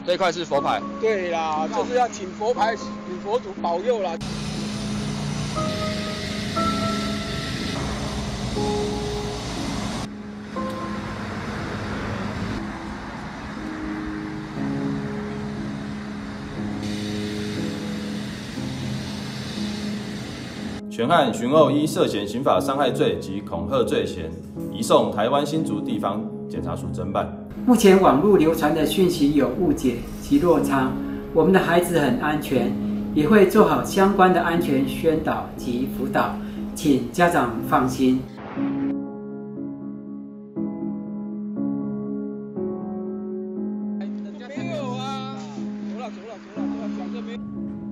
这一块是佛牌。 对啦，就是要请佛牌，请佛祖保佑啦。 全案寻获依涉嫌刑法伤害罪及恐吓罪嫌，移送台湾新竹地方检察署侦办。 目前网络流传的讯息有误解及落差，我们的孩子很安全，也会做好相关的安全宣导及辅导，请家长放心。 没有啊，走了，讲这边。